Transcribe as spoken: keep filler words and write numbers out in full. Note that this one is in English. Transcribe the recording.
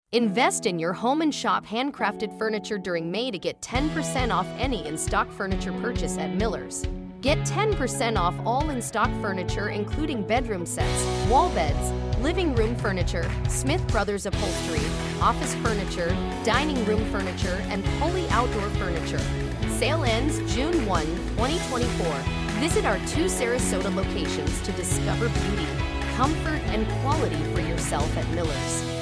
Invest in your home and shop handcrafted furniture during May to get ten percent off any in-stock furniture purchase at Miller's. Get ten percent off all in-stock furniture including bedroom sets, wall beds, living room furniture, Smith Brothers upholstery, office furniture, dining room furniture, and Pulley outdoor furniture. Sale ends June first, twenty twenty-four. Visit our two Sarasota locations to discover beauty, comfort, and quality for yourself at Miller's.